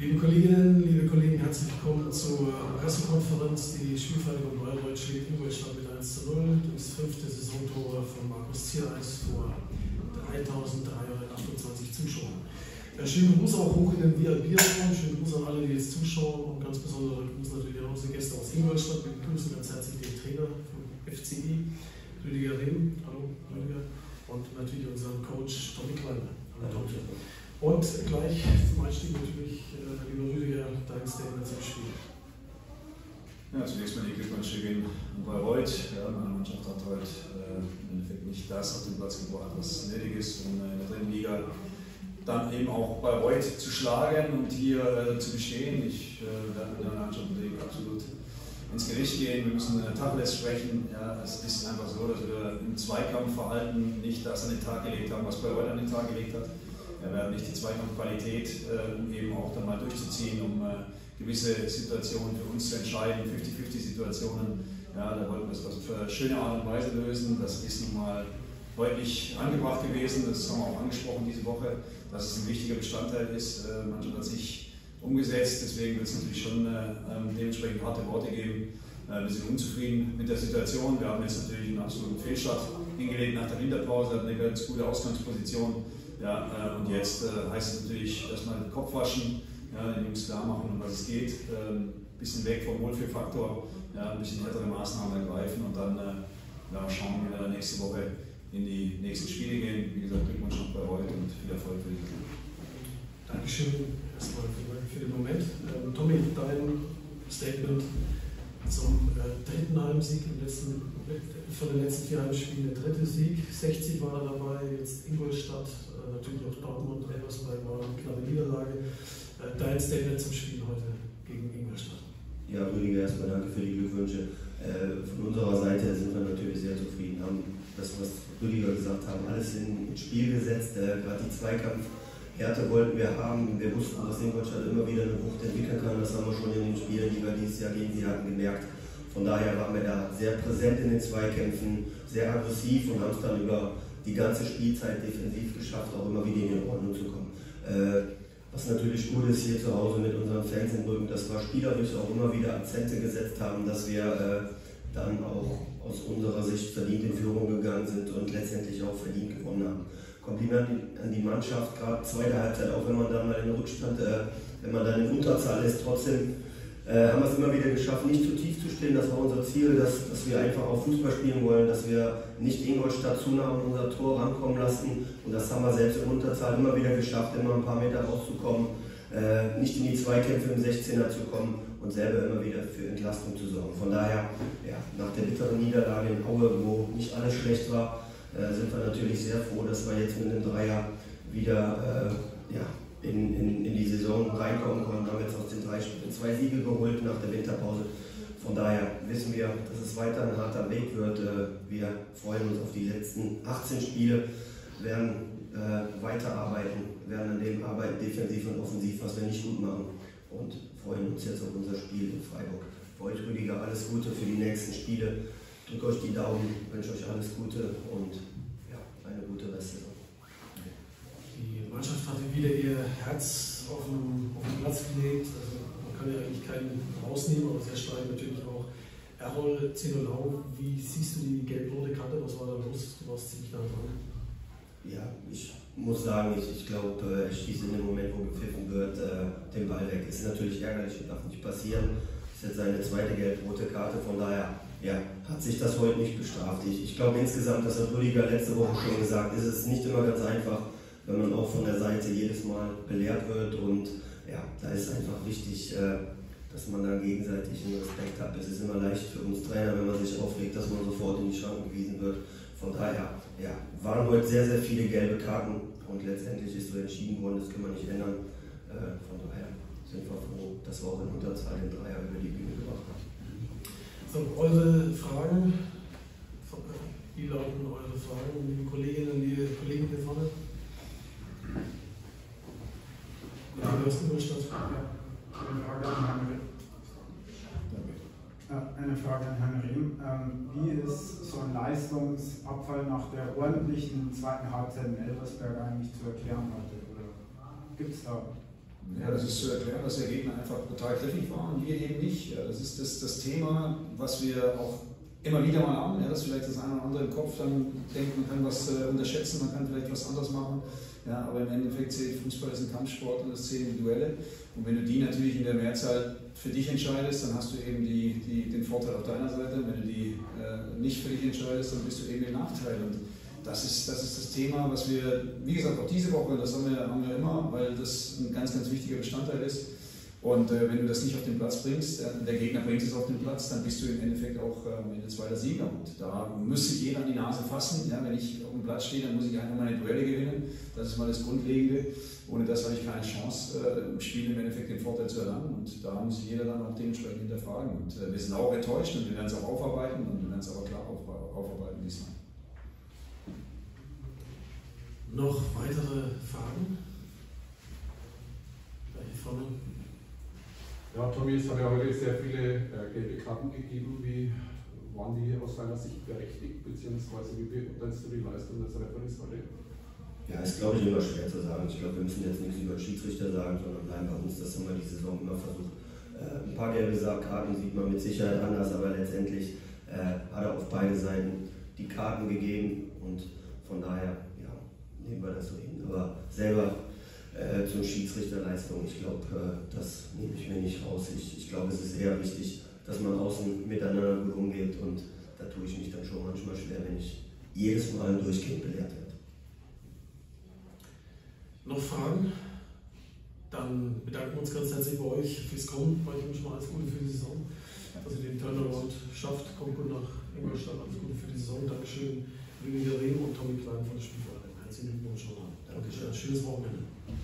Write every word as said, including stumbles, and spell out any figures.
Liebe Kolleginnen, liebe Kollegen, herzlich willkommen zur Pressekonferenz. Die Spielvereinigung Bayreuth schlägt Ingolstadt mit eins zu null. Das fünfte Saisontor von Markus Ziereis vor dreitausenddreihundertachtundzwanzig Zuschauern. Ja, schönen Gruß auch hoch in den V I P-Raum, schönen Gruß an alle, die jetzt zuschauen, und ganz besonders Gruß natürlich an unsere Gäste aus Ingolstadt. Wir begrüßen ganz herzlich den Trainer vom F C I, Rüdiger Rehm. Hallo Rüdiger. Und natürlich unseren Coach Tommy Kleiner. Hallo Tommy. Und gleich zum Einstieg natürlich, äh, lieber Rüdiger, dein Statement zum Spiel. Ja, zunächst mal die Glückwünsche gehen an Bayreuth. Ja, meine Mannschaft hat heute äh, im Endeffekt nicht das auf den Platz gebracht, was nötig ist, um äh, in der dritten Liga dann eben auch Bayreuth zu schlagen und hier äh, zu bestehen. Ich äh, werde mit der Mannschaft natürlich absolut ins Gericht gehen. Wir müssen äh, Tacheles sprechen. Ja, es ist einfach so, dass wir im Zweikampfverhalten nicht das an den Tag gelegt haben, was Bayreuth an den Tag gelegt hat. Wir werden nicht die Zweikampfqualität, äh, um eben auch dann mal durchzuziehen, um äh, gewisse Situationen für uns zu entscheiden, fünfzig fünfzig Situationen. Ja, da wollten wir es auf eine schöne Art und Weise lösen. Das ist nun mal deutlich angebracht gewesen. Das haben wir auch angesprochen diese Woche, dass es ein wichtiger Bestandteil ist. Äh, manchmal hat sich umgesetzt, deswegen wird es natürlich schon äh, dementsprechend harte Worte geben. Äh, wir sind unzufrieden mit der Situation. Wir haben jetzt natürlich einen absoluten Fehlstart hingelegt nach der Winterpause, hatten eine ganz gute Ausgangsposition. Ja, äh, und jetzt äh, heißt es natürlich erstmal den Kopf waschen, ja, den Jungs klar machen, um was es geht, ein äh, bisschen weg vom Wohlfühlfaktor, ja, ein bisschen härtere Maßnahmen ergreifen und dann äh, ja, schauen wir nächste Woche in die nächsten Spiele gehen. Wie gesagt, Glückwunsch noch bei heute und viel Erfolg für die Saison. Dankeschön erstmal für den Moment. Ähm, Tommy, dein Statement zum äh, dritten Heimsieg im letzten, von den letzten vier Heimspielen, der dritte Sieg. sechzig war er dabei, jetzt Ingolstadt, äh, natürlich auch Dortmund, Elversberg war eine knappe Niederlage. Äh, dein Statement zum Spiel heute gegen Ingolstadt. Ja, Rüdiger, erstmal danke für die Glückwünsche. Äh, von unserer Seite sind wir natürlich sehr zufrieden, haben das, was Rüdiger gesagt hat, alles in, ins Spiel gesetzt. Äh, Gerade die Zweikampfhärte wollten wir haben. Wir wussten, dass Ingolstadt immer wieder eine Wucht entwickeln kann. Das haben wir schon in den Spielen, die wir dieses Jahr gegen sie hatten, gemerkt. Von daher waren wir da sehr präsent in den Zweikämpfen, sehr aggressiv und haben es dann über die ganze Spielzeit defensiv geschafft, auch immer wieder in Ordnung zu kommen. Äh, was natürlich gut ist hier zu Hause mit unseren Fans in Rügen, dass wir spielerisch auch immer wieder Akzente gesetzt haben, dass wir äh, dann auch aus unserer Sicht verdient in Führung gegangen sind und letztendlich auch verdient gewonnen haben. Kompliment an die Mannschaft, gerade zweite Halbzeit, auch wenn man dann mal in den Rückstand, äh, wenn man dann in Unterzahl ist, trotzdem äh, haben wir es immer wieder geschafft, nicht zu tief zu stehen. Das war unser Ziel, dass, dass wir einfach auch Fußball spielen wollen, dass wir nicht Ingolstadt zu nah an unser Tor rankommen lassen. Und das haben wir selbst in Unterzahl immer wieder geschafft, immer ein paar Meter rauszukommen, äh, nicht in die Zweikämpfe im sechzehner zu kommen und selber immer wieder für Entlastung zu sorgen. Von daher, ja, nach der bitteren Niederlage in Aue, wo nicht alles schlecht war, äh, sind wir natürlich sehr froh, dass wir jetzt mit einem Dreier wieder äh, ja, in, in, in die Saison reinkommen konnten. Haben jetzt aus den drei Spielen zwei Siege geholt nach der Winterpause. Von daher wissen wir, dass es weiter ein harter Weg wird. Äh, wir freuen uns auf die letzten achtzehn Spiele, werden äh, weiterarbeiten, werden an dem arbeiten, defensiv und offensiv, was wir nicht gut machen. Und freuen uns jetzt auf unser Spiel in Freiburg. Für euch, Rüdiger, alles Gute für die nächsten Spiele. Drückt euch die Daumen, wünsche euch alles Gute und ja, eine gute Restsaison. Die Mannschaft hatte wieder ihr Herz auf den, auf den Platz gelegt. Also man kann ja eigentlich keinen rausnehmen, aber sehr stark natürlich auch Errol Zenolau. Wie siehst du die gelb-rote Karte? Was war da los? Du warst ziemlich nah dran. Ja, ich muss sagen, ich, ich glaube, er schießt in dem Moment, wo gepfiffen wird, äh, den Ball weg. Ist natürlich ärgerlich, darf nicht passieren. Ist jetzt seine zweite gelb-rote Karte, von daher ja, hat sich das heute nicht bestraft. Ich, ich glaube insgesamt, das hat Rüdiger letzte Woche schon gesagt, ist es nicht immer ganz einfach, wenn man auch von der Seite jedes Mal belehrt wird. Und ja, da ist einfach wichtig, äh, dass man dann gegenseitig einen Respekt hat. Es ist immer leicht für uns Trainer, wenn man sich aufregt, dass man sofort in die Schranken gewiesen wird. Von daher ja, waren heute sehr, sehr viele gelbe Karten und letztendlich ist so entschieden worden, das können wir nicht ändern. Äh, von daher sind wir froh, dass wir auch in Unterzahl den Dreier über die Bühne gebracht haben. So, eure Fragen, wie lauten eure Fragen, liebe Kolleginnen, liebe Kollegen hier vorne? Ja, du hast Ingolstadt. Eine Frage an Herrn Rehm. Eine Frage an Herrn Rehm. Wie ist so ein Leistungsabfall nach der ordentlichen zweiten Halbzeit in Elversberg eigentlich zu erklären heute? Oder gibt es da Ja, das ist zu erklären, dass der Gegner einfach total griffig war und wir eben nicht. Ja, das ist das, das Thema, was wir auch immer wieder mal haben, ja, dass vielleicht das eine oder andere im Kopf dann denkt, man kann was äh, unterschätzen, man kann vielleicht was anderes machen. Ja, aber im Endeffekt zählt Fußball ist ein Kampfsport und es zählen Duelle. Und wenn du die natürlich in der Mehrzahl für dich entscheidest, dann hast du eben die, die, den Vorteil auf deiner Seite. Wenn du die äh, nicht für dich entscheidest, dann bist du eben im Nachteil. Und das ist, das ist das Thema, was wir, wie gesagt, auch diese Woche, das haben wir, haben wir immer, weil das ein ganz, ganz wichtiger Bestandteil ist. Und äh, wenn du das nicht auf den Platz bringst, äh, der Gegner bringt es auf den Platz, dann bist du im Endeffekt auch äh, am Ende zweiter Sieger. Und da muss sich jeder an die Nase fassen. Ja, wenn ich auf dem Platz stehe, dann muss ich einfach meine Duelle gewinnen. Das ist mal das Grundlegende. Ohne das habe ich keine Chance, äh, im Spiel im Endeffekt den Vorteil zu erlangen. Und da muss sich jeder dann auch dementsprechend hinterfragen. Und äh, wir sind auch enttäuscht und wir werden es auch aufarbeiten und wir werden es aber klar auf, aufarbeiten diesmal. Noch weitere Fragen? Gleich vorne. Ja, Tommy, es hat ja heute sehr viele äh, gelbe Karten gegeben. Wie waren die aus deiner Sicht berechtigt, beziehungsweise wie beurteilst du die Leistung des Referees heute? Ja, ist glaube ich immer schwer zu sagen. Ich glaube, wir müssen jetzt nichts über den Schiedsrichter sagen, sondern bleiben bei uns. Das haben wir die Saison immer versucht. Äh, ein paar gelbe Karten sieht man mit Sicherheit anders, aber letztendlich äh, hat er auf beide Seiten die Karten gegeben und von daher ja, nehmen wir das so hin. Aber selber Äh, zur Schiedsrichterleistung. Ich glaube, äh, das nehme ich mir nicht raus. Ich, ich glaube, es ist eher wichtig, dass man außen miteinander gut umgeht und da tue ich mich dann schon manchmal schwer, wenn ich jedes Mal durchgehend belehrt werde. Noch Fragen? Dann bedanken wir uns ganz herzlich bei euch fürs Kommen. Ich wünsche mal alles Gute für die Saison, dass ihr den Turnaround schafft. Kommt gut nach Ingolstadt, alles Gute für die Saison. Dankeschön, Rüdiger Rehm und Tommy Klein von der Spielverein. Herzlichen Glückwunsch nochmal. Dankeschön, schönes Wochenende.